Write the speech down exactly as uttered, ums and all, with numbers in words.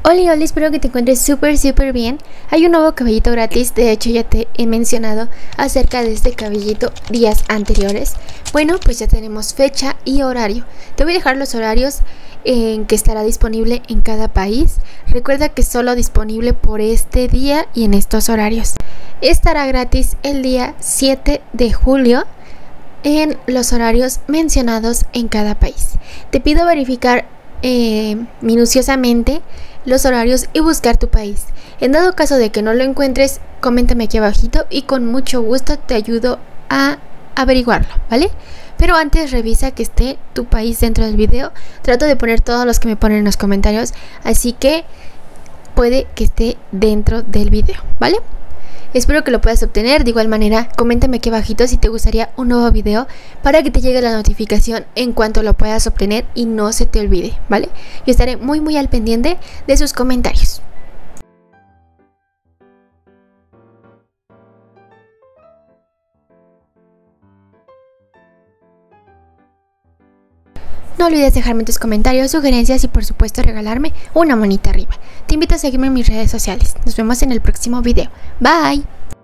Hola, hola, espero que te encuentres súper, súper bien. Hay un nuevo cabellito gratis, de hecho ya te he mencionado acerca de este cabellito días anteriores. Bueno, pues ya tenemos fecha y horario. Te voy a dejar los horarios en que estará disponible en cada país. Recuerda que es solo disponible por este día y en estos horarios. Estará gratis el día siete de julio en los horarios mencionados en cada país. Te pido verificar eh, minuciosamente los horarios y buscar tu país. En dado caso de que no lo encuentres, coméntame aquí abajito y con mucho gusto te ayudo a averiguarlo, ¿vale? Pero antes revisa que esté tu país dentro del video. Trato de poner todos los que me ponen en los comentarios, así que puede que esté dentro del video, ¿vale? Espero que lo puedas obtener. De igual manera, coméntame aquí abajito si te gustaría un nuevo video para que te llegue la notificación en cuanto lo puedas obtener y no se te olvide, ¿vale? Yo estaré muy muy al pendiente de sus comentarios. No olvides dejarme tus comentarios, sugerencias y por supuesto regalarme una manita arriba. Te invito a seguirme en mis redes sociales. Nos vemos en el próximo video. Bye.